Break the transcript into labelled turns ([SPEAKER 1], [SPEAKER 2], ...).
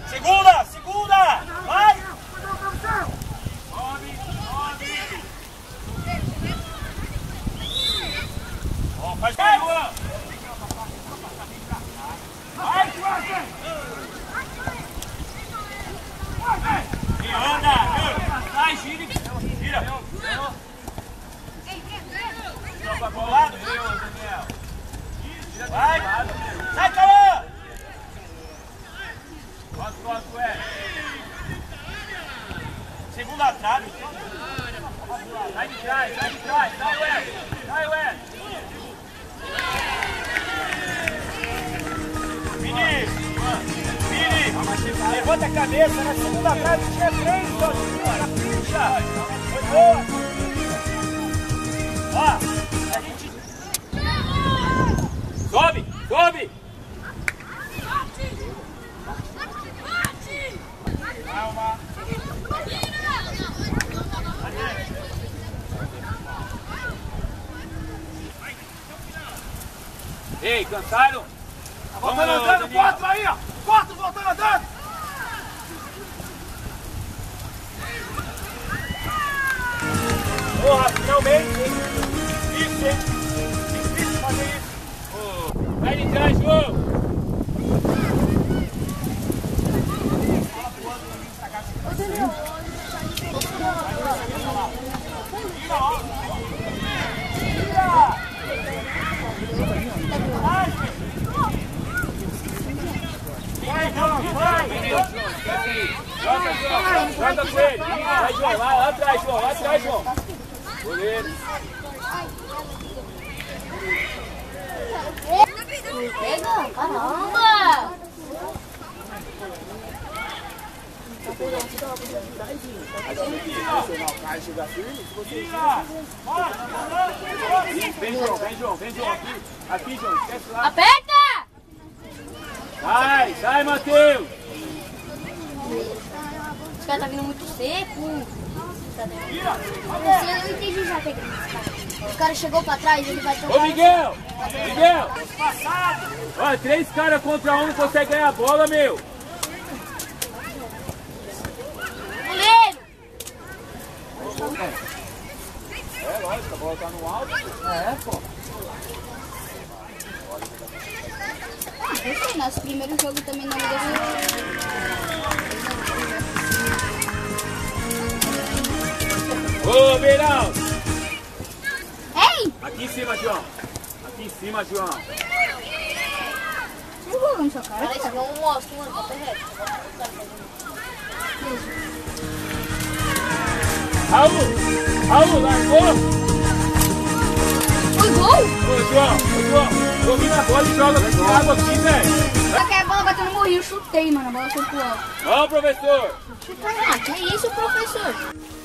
[SPEAKER 1] Segunda, segunda! Vai! Sobe, sobe! Ó, faz bem, Luan! Vai, e anda! Sai, gira! Gira! Troca pro lado! Vai! Sai, Cauã! Gosto, é! Segunda trave! Sai de trás, sai de trás! Sai, ué! Sai, ué! Vini! Levanta a cabeça, na segunda trave tinha 3, sozinho, na pincha! Foi boa! Ó, a gente... Sobe, sobe! Calma! Ei, cansaram? Tá voltando andando, 4 aí, ó! 4 voltando andando! Porra, finalmente! Isso, hein? Difícil fazer isso! Oh. Vai de trás, João! Joga com ele! Vai, João! Lá atrás, João! Lá atrás, João! Goleiro!
[SPEAKER 2] Pega! Caramba!
[SPEAKER 1] Vem, João! Vem, João! Vem, João! Aqui, João! Esquece lá!
[SPEAKER 2] Aperta!
[SPEAKER 1] Sai! Sai, Matheus!
[SPEAKER 2] Os caras tá vindo muito seco. Eu entendi já que os caras chegou pra trás, ele vai tocar.
[SPEAKER 1] Ô, Miguel! Miguel! Olha, 3 caras contra 1 não consegue ganhar a bola, meu!
[SPEAKER 2] Goleiro!
[SPEAKER 1] É, lógico, a bola tá no alto. É, pô.
[SPEAKER 2] Nosso primeiro jogo também na Liga Santista.
[SPEAKER 1] Ô, Beirão!
[SPEAKER 2] Ei!
[SPEAKER 1] Aqui em cima, João. Aqui em cima, João.
[SPEAKER 2] Você jogou no seu cara?
[SPEAKER 3] Parece que é um monstro, mano, tá reto.
[SPEAKER 1] Raul, largou?
[SPEAKER 2] Foi gol?
[SPEAKER 1] Ô, João, domina a bola e joga com água aqui, velho.
[SPEAKER 2] Só que a bola bateu no morrinho, eu chutei, mano, a bola foi pro alto.
[SPEAKER 1] Vamos, professor.
[SPEAKER 2] Ah, que isso, professor?